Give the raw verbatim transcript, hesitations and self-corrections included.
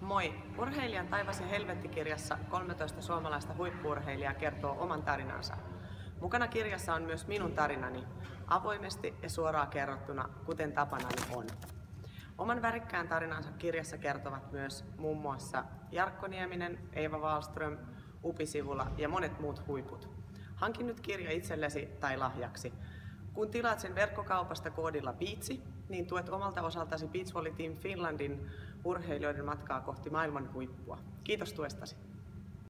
Moi! Urheilijan taivas ja helvetti-kirjassa kolmetoista suomalaista huippu-urheilijaa kertoo oman tarinansa. Mukana kirjassa on myös minun tarinani, avoimesti ja suoraan kerrottuna, kuten tapanani on. Oman värikkään tarinansa kirjassa kertovat myös muun muassa Jarkko Nieminen, Eeva Wahlström, Upi Sivula ja monet muut huiput. Hankin nyt kirja itsellesi tai lahjaksi. Kun tilaat sen verkkokaupasta koodilla BEACHI, niin tuet omalta osaltasi Beach Volley Team Finlandin urheilijoiden matkaa kohti maailman huippua. Kiitos tuestasi!